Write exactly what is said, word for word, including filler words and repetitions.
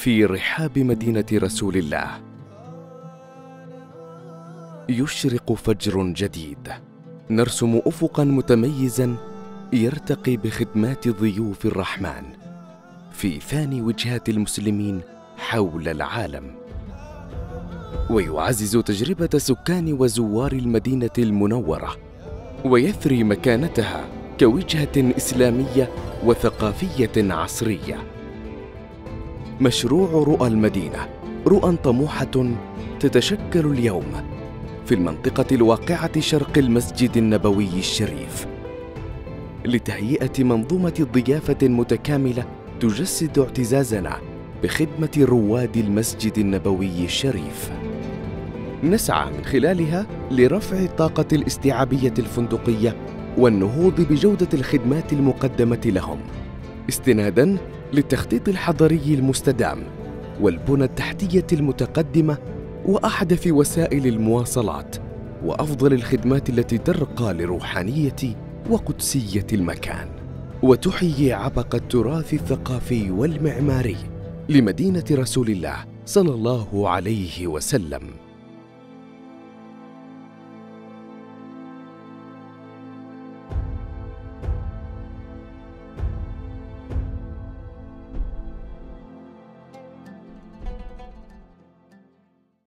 في رحاب مدينة رسول الله يشرق فجر جديد، نرسم أفقاً متميزاً يرتقي بخدمات ضيوف الرحمن في ثاني وجهات المسلمين حول العالم، ويعزز تجربة سكان وزوار المدينة المنورة، ويثري مكانتها كوجهة إسلامية وثقافية عصرية. مشروع رؤى المدينة رؤى طموحة تتشكل اليوم في المنطقة الواقعة شرق المسجد النبوي الشريف، لتهيئة منظومة ضيافة متكاملة تجسد اعتزازنا بخدمة رواد المسجد النبوي الشريف. نسعى من خلالها لرفع الطاقة الاستيعابية الفندقية والنهوض بجودة الخدمات المقدمة لهم، استناداً للتخطيط الحضري المستدام والبنى التحتية المتقدمة وأحدث وسائل المواصلات وأفضل الخدمات التي ترقى لروحانية وقدسية المكان، وتحيي عبق التراث الثقافي والمعماري لمدينة رسول الله صلى الله عليه وسلم.